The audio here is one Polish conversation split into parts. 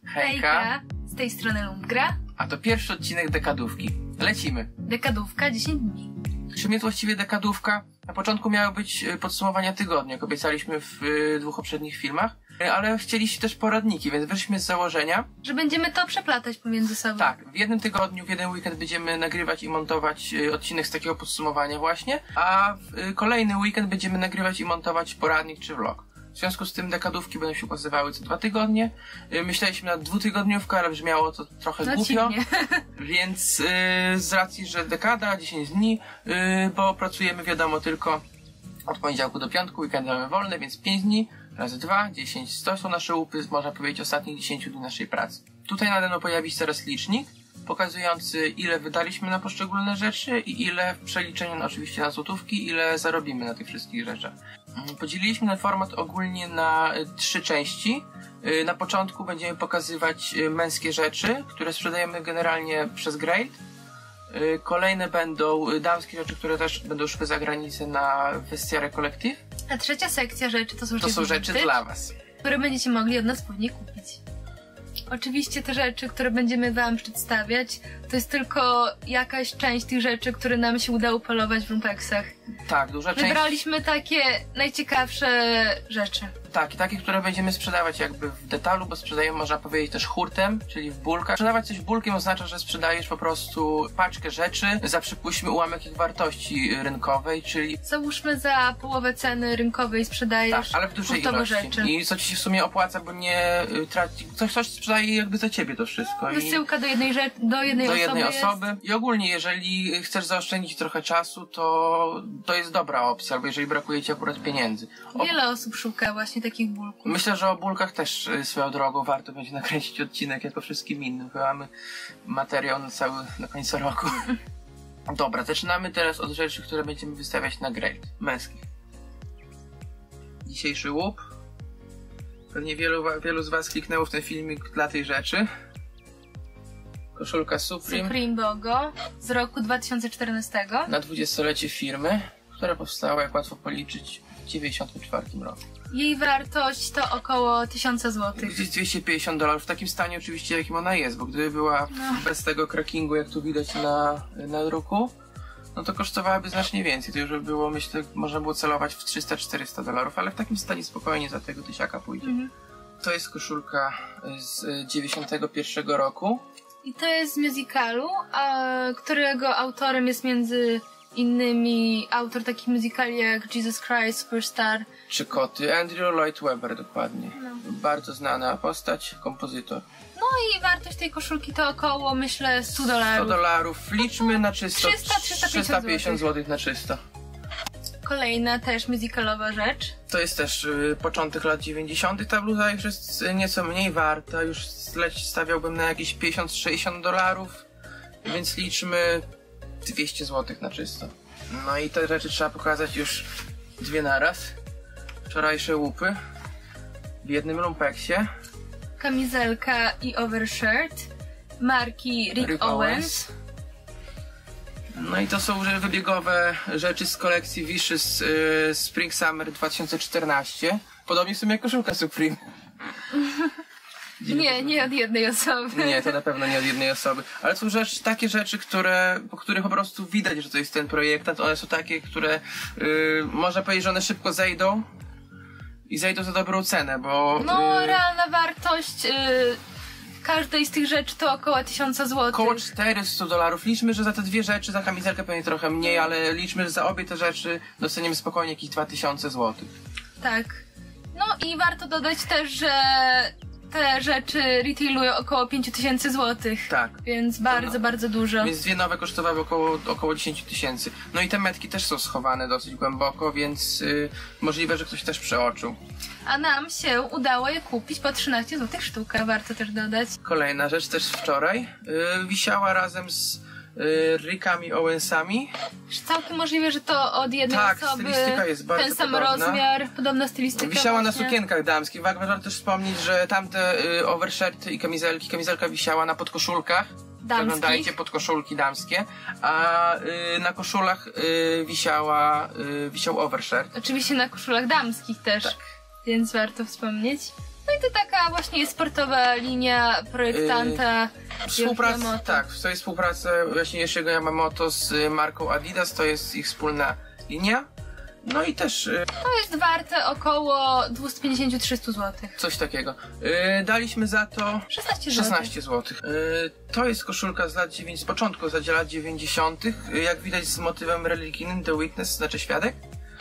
Hejka, z tej strony Lumpgra. A to pierwszy odcinek dekadówki. Lecimy. Dekadówka 10 dni. Czym jest właściwie dekadówka? Na początku miały być podsumowania tygodnia, jak obiecaliśmy w dwóch poprzednich filmach, ale chcieliście też poradniki, więc wyszliśmy z założenia, że będziemy to przeplatać pomiędzy sobą. Tak, w jednym tygodniu, w jeden weekend będziemy nagrywać i montować odcinek z takiego podsumowania właśnie, a w kolejny weekend będziemy nagrywać i montować poradnik czy vlog. W związku z tym dekadówki będą się ukazywały co 2 tygodnie. Myśleliśmy na 2-tygodniówkę, ale brzmiało to trochę głupio. Więc z racji, że dekada, 10 dni, bo pracujemy wiadomo tylko od poniedziałku do piątku, weekendy mamy wolne, więc 5 dni razy 2, 10, to są nasze łupy, można powiedzieć, ostatnich 10 dni naszej pracy. Tutaj nade mną pojawi się teraz licznik pokazujący, ile wydaliśmy na poszczególne rzeczy i ile w przeliczeniu oczywiście na złotówki, ile zarobimy na tych wszystkich rzeczach. Podzieliliśmy ten format ogólnie na 3 części. Na początku będziemy pokazywać męskie rzeczy, które sprzedajemy generalnie przez Grail. Kolejne będą damskie rzeczy, które też będą szły za granicę na Vestiaire Collective. A trzecia sekcja rzeczy to są rzeczy dla was, które będziecie mogli od nas później kupić. Oczywiście te rzeczy, które będziemy wam przedstawiać, to jest tylko jakaś część tych rzeczy, które nam się udało polować w lumpeksach. Tak, duża część. Wybraliśmy takie najciekawsze rzeczy. Tak, i takie, które będziemy sprzedawać jakby w detalu, bo sprzedajemy, można powiedzieć, też hurtem, czyli w bulkach. Sprzedawać coś bulkiem oznacza, że sprzedajesz po prostu paczkę rzeczy za, przypuśćmy, ułamek ich wartości rynkowej, czyli... Załóżmy, za połowę ceny rynkowej sprzedajesz, tak, ale w dużej ilości. Rzeczy. I co ci się w sumie opłaca, bo nie traci... Ktoś sprzedaje jakby za ciebie to wszystko. Wysyłka do jednej osoby. I ogólnie, jeżeli chcesz zaoszczędzić trochę czasu, to jest dobra opcja, albo jeżeli brakuje ci akurat pieniędzy. Wiele osób szuka właśnie takich bulków. Myślę, że o bulkach też swoją drogą warto będzie nakręcić odcinek jako wszystkim innym. Mamy materiał na końcu roku. Dobra, zaczynamy teraz od rzeczy, które będziemy wystawiać na Grail. Męskich. Dzisiejszy łup. Pewnie wielu z was kliknęło w ten filmik dla tej rzeczy. Koszulka Supreme Bogo z roku 2014. Na 20-lecie firmy, która powstała, jak łatwo policzyć, w 1994 roku. Jej wartość to około 1000 zł. Gdzieś $250 w takim stanie oczywiście, jakim ona jest, bo gdyby była bez tego crackingu, jak tu widać na druku, no to kosztowałaby znacznie więcej. To już by było, myślę, można było celować w $300-400, ale w takim stanie spokojnie za tego tysiaka pójdzie. To jest koszulka z 91 roku. I to jest z musicalu, którego autorem jest między innymi autor takich musicali jak Jesus Christ Superstar czy Koty. Andrew Lloyd Webber dokładnie. Bardzo znana postać, kompozytor. No i wartość tej koszulki to około, myślę, $100. $100. Liczmy na czysto. 350 zł na czysto. Kolejna też musicalowa rzecz. To jest też początek lat 90. Ta bluza już jest nieco mniej warta. Już stawiałbym na jakieś $50-60. Więc liczmy 200 zł na czysto. No i te rzeczy trzeba pokazać już dwie naraz. Wczorajsze łupy w jednym lumpeksie. Kamizelka i overshirt marki Rick Owens. No i to są wybiegowe rzeczy z kolekcji Vicious Spring Summer 2014. Podobnie w sumie jak koszulka Supreme. Nie od jednej osoby. Nie, to na pewno nie od jednej osoby. Ale są takie rzeczy, po których po prostu widać, że to jest ten projektant. One są takie, które można powiedzieć, że one szybko zejdą i zejdą za dobrą cenę, bo... No, realna wartość każdej z tych rzeczy to około 1000 zł. Około $400. Liczmy, że za te dwie rzeczy, za kamizelkę pewnie trochę mniej, ale liczmy, że za obie te rzeczy dostaniemy spokojnie jakieś 2000 zł. Tak. No i warto dodać też, że te rzeczy retailują około 5000 zł. Tak. Więc bardzo dużo. Więc dwie nowe kosztowały około 10 000. No i te metki też są schowane dosyć głęboko, więc możliwe, że ktoś też przeoczył. A nam się udało je kupić po 13 zł sztuka, warto też dodać. Kolejna rzecz też wczoraj. Wisiała razem z Rickami Owensami. Całkiem możliwe, że to od jednej osoby stylistyka jest bardzo ten sam podobna. Rozmiar, podobna stylistyka. Wisiała właśnie na sukienkach damskich. Warto też wspomnieć, że tamte overshirty i kamizelka wisiała na podkoszulkach. Zaglądajcie, podkoszulki damskie, a na koszulach wisiał overshirt. Oczywiście na koszulach damskich też, więc warto wspomnieć. No to taka właśnie sportowa linia projektanta Współpraca, tak, to jest współpraca właśnie Yoshiego Yamamoto z marką Adidas, to jest ich wspólna linia. No i też... To jest warte około 250-300 zł. Coś takiego. Daliśmy za to 16 zł. To jest koszulka z lat 90, z początku lat 90. Jak widać z motywem religijnym, The Witness, znaczy świadek.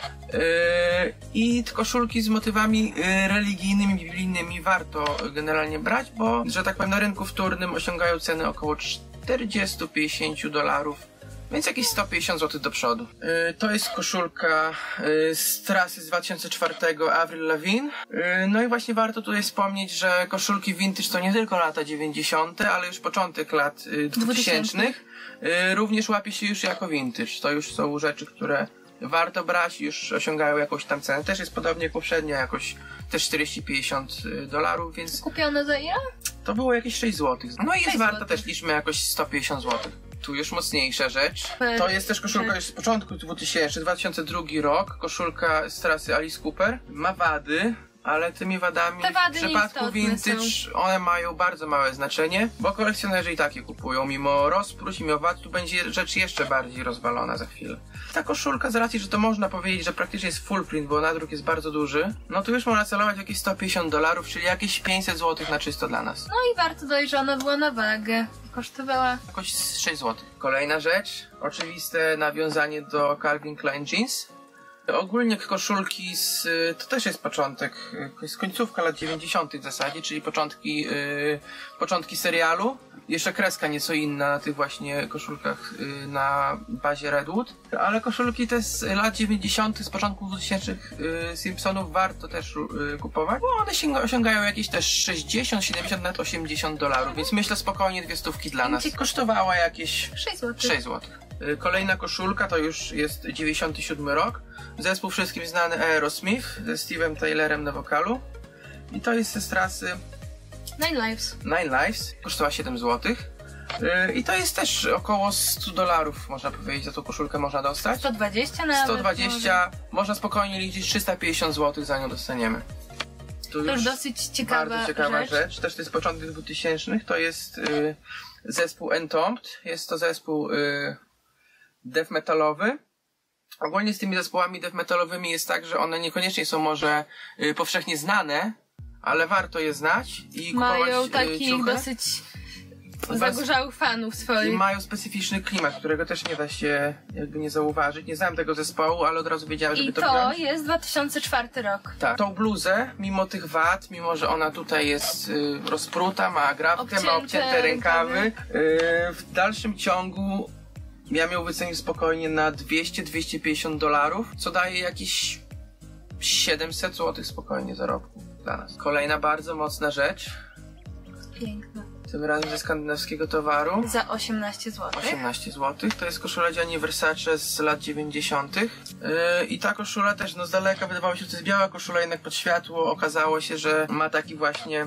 I koszulki z motywami religijnymi, biblijnymi warto generalnie brać, bo, że tak powiem, na rynku wtórnym osiągają ceny około 40-50 dolarów. Więc jakieś 150 zł do przodu. To jest koszulka z trasy z 2004 Avril Lavigne. No i właśnie warto tutaj wspomnieć, że koszulki vintage to nie tylko lata 90., ale już początek lat 2000. Również łapie się już jako vintage. To już są rzeczy, które warto brać, już osiągają jakąś tam cenę. Też jest podobnie jak poprzednia, jakoś też 40-50 dolarów, więc... Kupione za ile? To było jakieś 6 zł. No i jest warta też, liczmy jakoś 150 zł. Tu już mocniejsza rzecz. To jest też koszulka już z początku 2002 rok. Koszulka z trasy Alice Cooper. Ma wady, ale tymi wadami w przypadku vintage one mają bardzo małe znaczenie, bo kolekcjonerzy i tak je kupują. Mimo rozpróć, mimo wad, tu będzie rzecz jeszcze bardziej rozwalona za chwilę. Ta koszulka, z racji, że to można powiedzieć, że praktycznie jest full print, bo nadruk jest bardzo duży, no tu już można celować w jakieś 150 dolarów, czyli jakieś 500 zł na czysto dla nas. No i warto dodać, że ona była na wagę. Kosztowała jakoś 6 zł. Kolejna rzecz, oczywiste nawiązanie do Calvin Klein Jeans. Ogólnie koszulki to też jest początek, jest końcówka lat 90. w zasadzie, czyli początki serialu. Jeszcze kreska nieco inna na tych właśnie koszulkach na bazie Redwood. Ale koszulki te z lat 90. z początku 2000 Simpsonów warto też kupować, bo one osiągają jakieś też 60, 70, nawet 80 dolarów, więc myślę spokojnie 200 dla nas. Kosztowała jakieś 6 zł. 6 zł. Kolejna koszulka to już jest 97 rok. Zespół wszystkim znany Aerosmith ze Steve'em Taylorem na wokalu. I to jest z trasy Nine Lives. Kosztowała 7 zł. I to jest też około 100 dolarów, można powiedzieć, za tą koszulkę można dostać. 120 nawet. 120, można spokojnie liczyć 350 zł za nią dostaniemy. To już dosyć ciekawa rzecz. Też to jest początek 2000. To jest zespół Entombed. Jest to zespół death metalowy. Ogólnie z tymi zespołami death metalowymi jest tak, że one niekoniecznie są może powszechnie znane, ale warto je znać i kupować mają takich dosyć zagorzałych fanów swoich. I mają specyficzny klimat, którego też nie da się jakby nie zauważyć. Nie znałem tego zespołu, ale od razu wiedziałem, żeby to wziąć. I to jest 2004 rok. Tak. Tą bluzę, mimo tych wad, mimo że ona tutaj jest rozpruta, ma grawkę, ma obcięte rękawy, w dalszym ciągu ja ją wycenił spokojnie na 200-250 dolarów, co daje jakieś 700 zł spokojnie zarobku dla nas. Kolejna bardzo mocna rzecz. Piękna. Tym razem ze skandynawskiego towaru. Za 18 zł. 18 zł. To jest koszula Gianni Versace z lat 90. I ta koszula też z daleka wydawało się, że to jest biała koszula, jednak pod światło okazało się, że ma taki właśnie...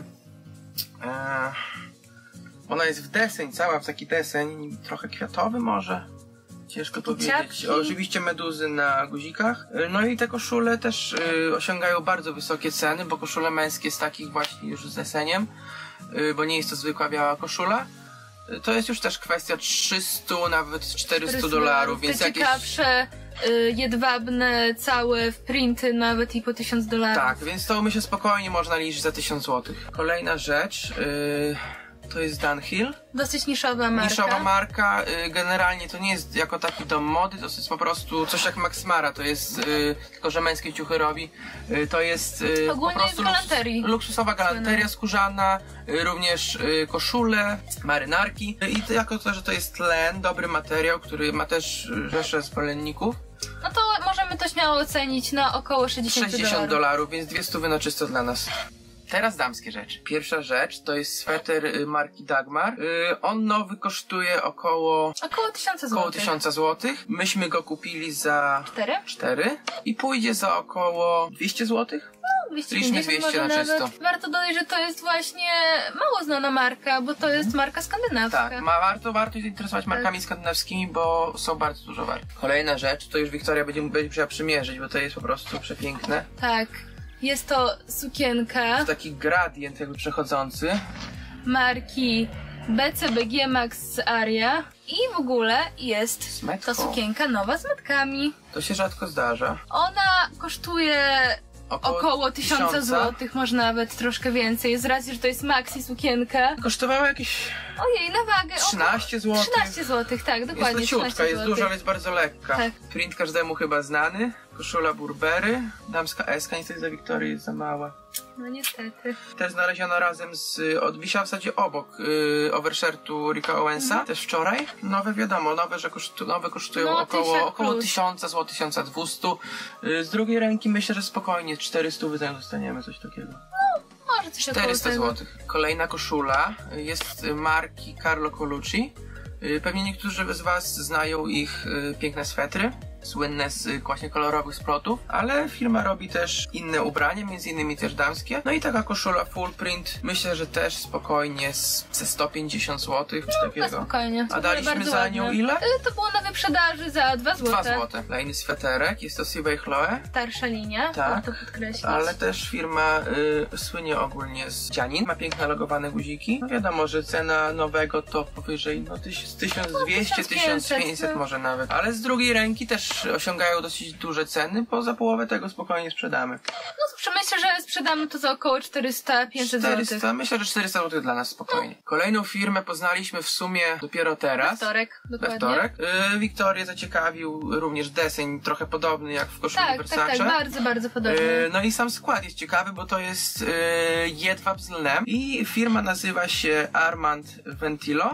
Ona jest w deseń, cała w taki deseń, trochę kwiatowy może. Ciężko powiedzieć. Oczywiście meduzy na guzikach. No i te koszule też osiągają bardzo wysokie ceny, bo koszule męskie z takich właśnie już z deseniem, bo nie jest to zwykła biała koszula. To jest już też kwestia 300, nawet 400 dolarów, więc jakieś... ciekawsze, jedwabne, całe w printy nawet i po 1000 dolarów. Tak, więc to myślę spokojnie można liczyć za 1000 zł. Kolejna rzecz... To jest Dunhill. Dosyć niszowa marka. Niszowa marka. Generalnie to nie jest jako taki dom mody, to jest po prostu coś jak Max Mara. To jest tylko, że męskie ciuchy robi. To jest ogólnie po prostu luksusowa galanteria skórzana, również koszule, marynarki. I jako to, że to jest len, dobry materiał, który ma też rzeszę zwolenników. No to możemy to śmiało ocenić na około 60 dolarów, więc 200 na czysto dla nas. Teraz damskie rzeczy. Pierwsza rzecz to jest sweter marki Dagmar. On nowy kosztuje około 1000 zł. Około 1000 zł. Myśmy go kupili za 4 i pójdzie za około 200 zł. No, 200 na czysto. Warto dodać, że to jest właśnie mało znana marka, bo to jest marka skandynawska. Tak, warto się interesować markami skandynawskimi, bo są bardzo dużo warte. Kolejna rzecz, to już Wiktoria będzie musiała przymierzyć, bo to jest po prostu przepiękne. Tak. Jest to sukienka Taki gradient jakby przechodzący. marki BCBG Max Aria i w ogóle jest to sukienka nowa z metkami. To się rzadko zdarza. Ona kosztuje około 1000 zł, może nawet troszkę więcej, z racji, że to jest maxi sukienka. Kosztowała jakieś... Ojej, na wagę 13 zł. 13 zł, tak, dokładnie. Jest leciutka, jest duża, ale jest bardzo lekka. Tak. Print każdemu chyba znany. Koszula Burberry. Damska S, niestety za Wiktorię jest za mała. No niestety. Też znaleziono razem z... wisiała w zasadzie obok overshirtu Ricka Owensa. Też wczoraj. Nowe wiadomo, nowe kosztują No, około 1000 zł, 1200. Z drugiej ręki myślę, że spokojnie 400 dostaniemy, coś takiego. Może coś około 400 tego. zł. Kolejna koszula jest marki Carlo Colucci. Pewnie niektórzy z was znają ich piękne swetry, słynne z właśnie kolorowych splotów, ale firma robi też inne ubrania, między innymi też damskie. No i taka koszula full print, myślę, że też spokojnie ze 150 zł czy takiego. Spokojnie. A daliśmy za nią ładne. ile? To było na wyprzedaży za 2 zł. 2 zł. Kolejny sweterek, jest to Sylvie Chloe. Starsza linia, Tak, warto podkreślić. ale też firma słynie ogólnie z Dzianin. Ma piękne logowane guziki. No wiadomo, że cena nowego to powyżej 1200, 1500 no. może nawet. Ale z drugiej ręki też osiągają dosyć duże ceny, bo za połowę tego spokojnie sprzedamy. No cóż, myślę, że sprzedamy to za około 400-500 zł. Myślę, że 400 zł dla nas spokojnie. Kolejną firmę poznaliśmy w sumie dopiero teraz. Wtorek, dokładnie. We wtorek. Wiktorię zaciekawił również deseń trochę podobny jak w koszuli Versace. Tak, bardzo, bardzo podobny. No i sam skład jest ciekawy, bo to jest jedwab z lnem i firma nazywa się Armand Ventilo.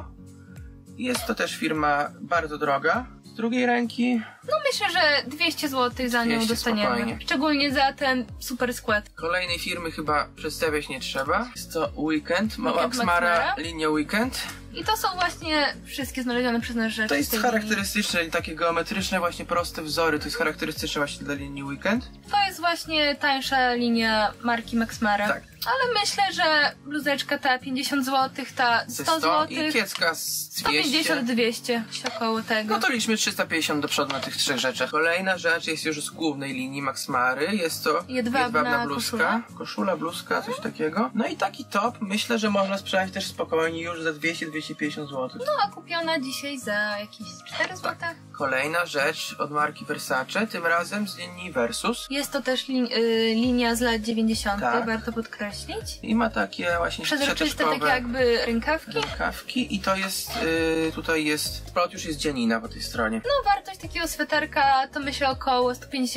Jest to też firma bardzo droga. Z drugiej ręki... No myślę, że 200 zł za nią 200 dostaniemy. spokojnie. Szczególnie za ten super skład. Kolejnej firmy chyba przedstawiać nie trzeba. Jest to Weekend, Max Mara Mara. linia Weekend. I to są właśnie wszystkie znalezione przez nas rzeczy. To z jest tej charakterystyczne i takie geometryczne, właśnie proste wzory. To jest charakterystyczne właśnie dla linii Weekend. linii. To jest właśnie tańsza linia marki Max Mara. Tak. Ale myślę, że bluzeczka ta 50 zł, ta 100 zł. I kiecka z 200. 150-200, około tego. No to liczmy 350 do przodu na tych trzech rzeczach. Kolejna rzecz jest już z głównej linii Max Mary. Jest to jedwabna bluzka. Koszula, bluzka, coś takiego. No i taki top myślę, że można sprzedać też spokojnie już za 200-250 zł. No a kupiona dzisiaj za jakieś 4 zł. Tak. Kolejna rzecz od marki Versace, tym razem z linii Versus. Jest to też linia z lat 90., Tak. warto podkreślić. I ma takie właśnie Przezroczyste takie jakby rękawki i to jest, tutaj jest, splot już jest dzianina po tej stronie. No wartość takiego sweterka to myślę około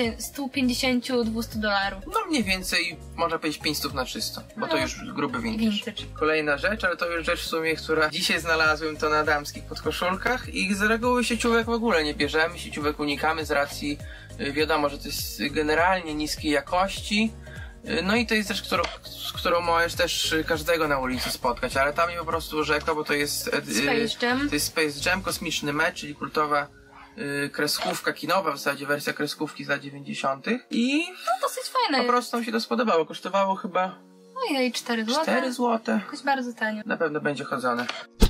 150-200 dolarów. No mniej więcej można powiedzieć 500 na czysto, bo to już gruby vintage. Kolejna rzecz, ale to już rzecz w sumie, która dzisiaj znalazłem, to na damskich podkoszulkach i z reguły sieciówek w ogóle nie bierzemy, sieciówek unikamy z racji, wiadomo, że to jest generalnie niskiej jakości. No i to jest rzecz, z którą możesz też każdego na ulicy spotkać, ale tam mi po prostu rzekła, bo to jest Space Jam. To jest Space Jam, kosmiczny mecz, czyli kultowa kreskówka kinowa, w zasadzie wersja kreskówki z lat 90. I No dosyć fajne. po prostu mi się to spodobało. Kosztowało chyba Ojej, 4 zł. 4 zł. Jakoś bardzo tanio. Na pewno będzie chodzone.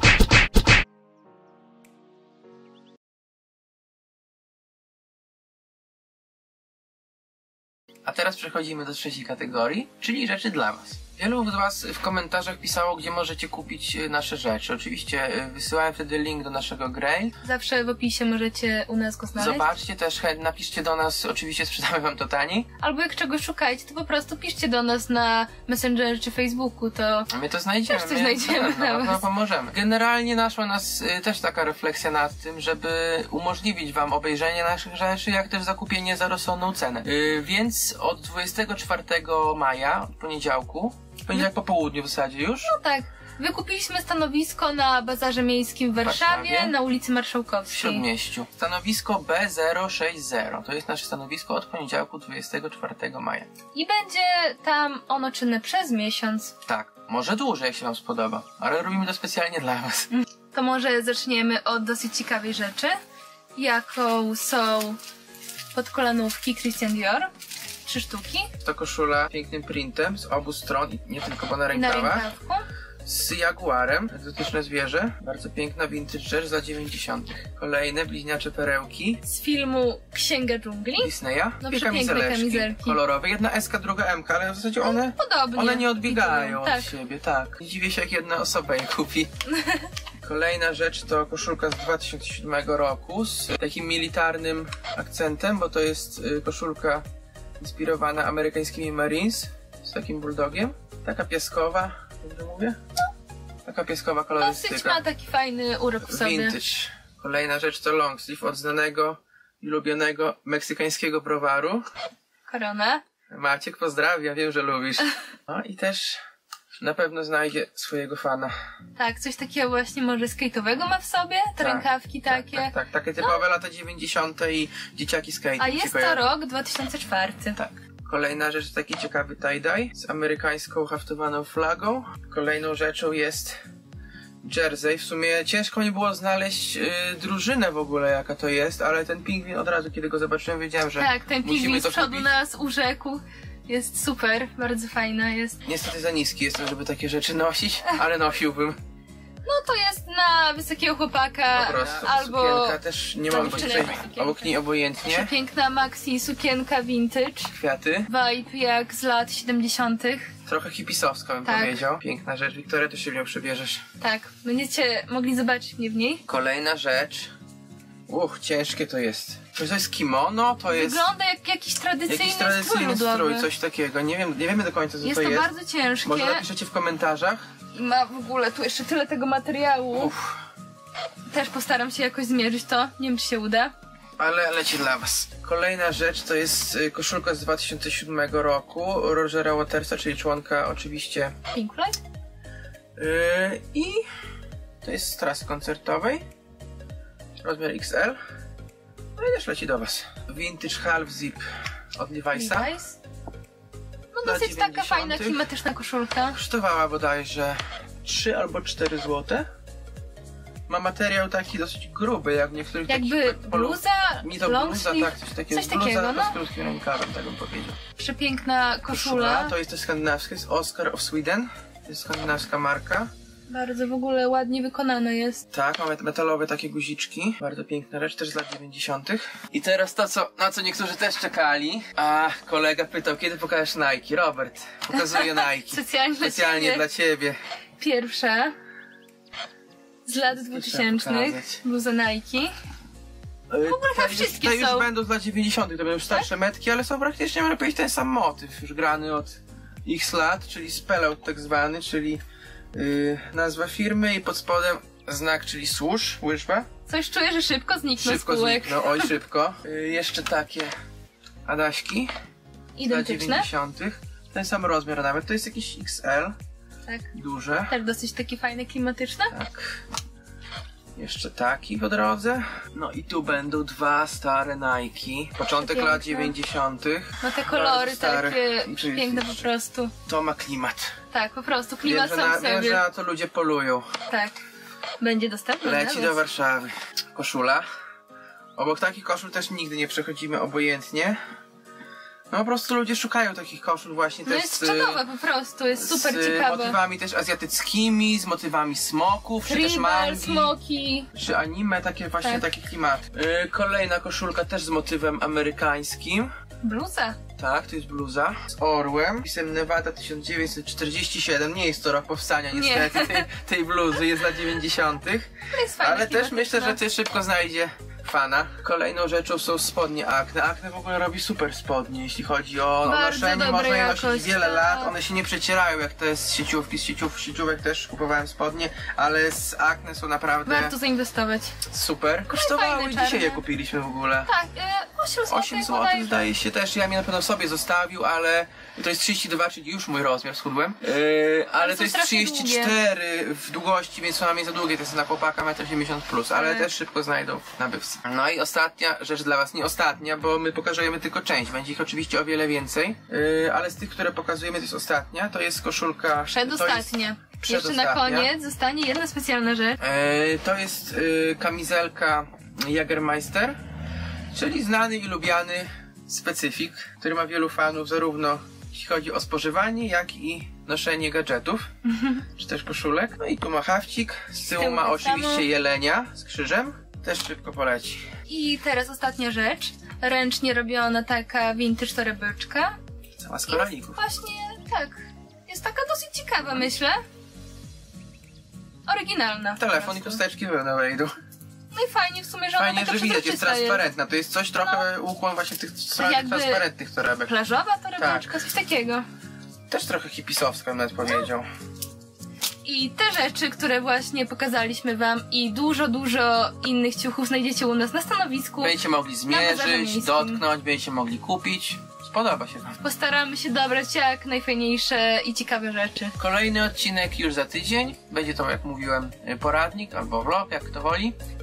A teraz przechodzimy do trzeciej kategorii, czyli rzeczy dla was. Wielu z was w komentarzach pisało, gdzie możecie kupić nasze rzeczy. Oczywiście wysyłałem wtedy link do naszego Grail. Zawsze w opisie możecie u nas go znaleźć. Zobaczcie też, napiszcie do nas, oczywiście sprzedamy wam to taniej. Albo jak czegoś szukacie, to po prostu piszcie do nas na Messengerze czy Facebooku, to My to znajdziemy. też coś znajdziemy dla No was. pomożemy. Generalnie naszła nas też taka refleksja nad tym, żeby umożliwić wam obejrzenie naszych rzeczy, jak też zakupienie za rozsądną cenę. Więc od 24 maja, od poniedziałku, po południu w zasadzie już. No tak. Wykupiliśmy stanowisko na Bazarze Miejskim w Warszawie, na ulicy W Marszałkowskiej. Śródmieściu. Stanowisko B060. To jest nasze stanowisko od poniedziałku 24 maja. I będzie tam ono czynne przez miesiąc. Tak, może dłużej, jak się wam spodoba, ale robimy to specjalnie dla was. To może zaczniemy od dosyć ciekawej rzeczy, jaką są podkolanówki Christian Dior. 3 sztuki. To koszula z pięknym printem z obu stron i nie tylko, bo na I na rękawach. rękawku. z jaguarem, egzotyczne zwierzę. Bardzo piękna vintage rzecz za 90. Kolejne bliźniacze perełki. Z filmu Księga Dżungli. Disneya. No, Dwie przepiękne kamizelki. kolorowe. Jedna S, druga M, ale w zasadzie one, Podobnie. one nie odbiegają Tak. od siebie, tak. Nie dziwię się, jak jedna osoba je kupi. Kolejna rzecz to koszulka z 2007 roku z takim militarnym akcentem, bo to jest koszulka inspirowana amerykańskimi Marines z takim bulldogiem. Taka piaskowa, dobrze mówię? Taka piaskowa Dosyć kolorystyka. ma taki fajny urok w sobie. Vintage. Kolejna rzecz to long sleeve od znanego i ulubionego meksykańskiego browaru. Korona. Maciek, pozdrawiam, wiem, że lubisz. No i też na pewno znajdzie swojego fana. Tak, coś takiego właśnie może skate'owego ma w sobie, te rękawki takie. Tak, takie typowe lata 90. i dzieciaki skate. A jest to rok 2004. Tak. Kolejna rzecz to taki ciekawy tie-dye z amerykańską haftowaną flagą. Kolejną rzeczą jest jersey. W sumie ciężko mi było znaleźć drużynę w ogóle, jaka to jest, ale ten pingwin od razu, kiedy go zobaczyłem, wiedziałem, że Tak, ten musimy pingwin z to przodu kupić. nas urzekł. Jest super, bardzo fajna jest. Niestety za niski jestem, żeby takie rzeczy nosić, ale nosiłbym. No to jest na wysokiego chłopaka Po prostu. albo Sukienka też nie mogę dziewczynę tutaj sukienkę. obok niej obojętnie. przepiękna maxi sukienka vintage. Kwiaty. Vibe jak z lat 70. Trochę hipisowska bym Tak. powiedział. Piękna rzecz. Wiktoria, to się w nią przebierzesz. Tak, będziecie mogli zobaczyć mnie w niej. Kolejna rzecz. Ciężkie to jest. To jest kimono, to jest Wygląda jak jakiś jakiś strój tradycyjny strój, ludowy. coś takiego. Nie wiemy do końca, co Jest to to jest. bardzo ciężkie Może napiszecie w komentarzach. i ma w ogóle tu jeszcze tyle tego materiału. Uff, Też postaram się jakoś zmierzyć to, nie wiem czy się uda. ale leci dla was. Kolejna rzecz to jest koszulka z 2007 roku Rogera Watersa, czyli członka oczywiście. Pink Floyd? I to jest z trasy koncertowej. Rozmiar XL. No i też leci do was. Vintage Half Zip od Levi'sa. Levi's? No Dla dosyć taka 90. fajna, klimatyczna koszulka. Kosztowała bodajże 3 albo 4 zł. Ma materiał taki dosyć gruby, jak w niektórych Jakby takich bluza, Mi to long bluza, sleeve, tak, coś takiego. coś Bluza takiego, no. z krótkim rękawem, tak bym powiedział. Przepiękna koszula. To jest skandynawskie, jest Oscar of Sweden. To jest skandynawska marka. Bardzo w ogóle ładnie wykonana jest. Tak, mamy metalowe takie guziczki. Bardzo piękna rzecz, też z lat 90. I teraz to, na co niektórzy też czekali. A kolega pytał, kiedy pokażesz Nike? Robert, pokazuję Nike. Specjalnie dla ciebie. Pierwsza z lat 2000. pokazać. Bluza Nike. W ogóle chyba wszystkie te już są. będą z lat 90. To będą już starsze metki, ale są praktycznie, można powiedzieć, ten sam motyw. Już grany od x lat, czyli spellout tak zwany, czyli nazwa firmy i pod spodem znak, czyli swoosh, łyżwa. Coś czuję, że szybko zniknął Szybko z półek. zniknął, oj szybko. Jeszcze takie Adaśki z lat Identyczne? 90. Ten sam rozmiar nawet, to jest jakiś XL, Tak. duże. Też dosyć takie fajne, klimatyczne. Tak. Jeszcze taki po drodze. No i tu będą dwa stare Nike. Początek Piękne. lat 90. No te kolory Bardzo stare. takie Czyli piękne po prostu. To ma klimat. Tak, po prostu Wiem, klimat że sam w wiem, sobie. że na to ludzie polują. Tak. Będzie dostępny Leci dla do was. Warszawy. Koszula. Obok takich koszul też nigdy nie przechodzimy obojętnie. No po prostu ludzie szukają takich koszul właśnie No też jest czadowe po prostu, jest super z ciekawe. motywami też azjatyckimi, z motywami smoków, czy też Tribal, mangi, smoki. czy anime, takie właśnie Tak. taki klimat. Kolejna koszulka też z motywem amerykańskim. Bluza. Tak, to jest bluza z orłem. Pisem Nevada 1947. Nie jest to rok powstania niestety tej bluzy, jest lat 90. To jest fajne. Ale też myślę, że ty szybko znajdzie fana. Kolejną rzeczą są spodnie Acne. Acne w ogóle robi super spodnie, jeśli chodzi o Bardzo noszenie. dobra Można je nosić jakość, wiele tak. lat. One się nie przecierają jak te z sieciówki. Z sieciówek też kupowałem spodnie, ale z Acne są naprawdę Warto zainwestować. super. Kosztowały, fajne, dzisiaj je czarne. kupiliśmy w ogóle. Tak, 8 zł. 8 zł zdaje się też, ja mi na pewno sobie zostawił, ale to jest 32, czyli już mój rozmiar schudłem. Ale są to jest strasznie 34 w długości, więc są na mnie za długie, to jest na chłopaka 1,80 m plus, ale Tak. też szybko znajdą nabywcy. No i ostatnia rzecz dla was, nie ostatnia, bo my pokazujemy tylko część, będzie ich oczywiście o wiele więcej, ale z tych, które pokazujemy, to jest ostatnia, to jest koszulka... Przedostatnia. To jest Jeszcze na koniec zostanie jedna specjalna rzecz. to jest kamizelka Jagermeister, czyli znany i lubiany specyfik, który ma wielu fanów zarówno jeśli chodzi o spożywanie, jak i noszenie gadżetów, czy też koszulek. No i tu ma hafcik, z tyłu ma tak oczywiście samo. jelenia z krzyżem. Też szybko poleci. I teraz ostatnia rzecz. Ręcznie robiona taka vintage torebeczka. Cała z koralików. Właśnie tak. Jest taka dosyć ciekawa, myślę. Oryginalna. Telefon i po prostu. chusteczki wełny wejdą. No i fajnie w sumie, że ona Fajnie, taka że widać, jest przezroczysta transparentna. To jest coś trochę ukłon właśnie tych jakby transparentnych torebek. Plażowa torebeczka, coś takiego. Też trochę hipisowska, bym nawet powiedział. I te rzeczy, które właśnie pokazaliśmy wam i dużo innych ciuchów znajdziecie u nas na stanowisku. Będziecie mogli bazarze zmierzyć, miejskim. dotknąć, będziecie mogli kupić. Spodoba się wam. Postaramy się dobrać jak najfajniejsze i ciekawe rzeczy. Kolejny odcinek już za tydzień. Będzie to, jak mówiłem, poradnik albo vlog, jak kto woli.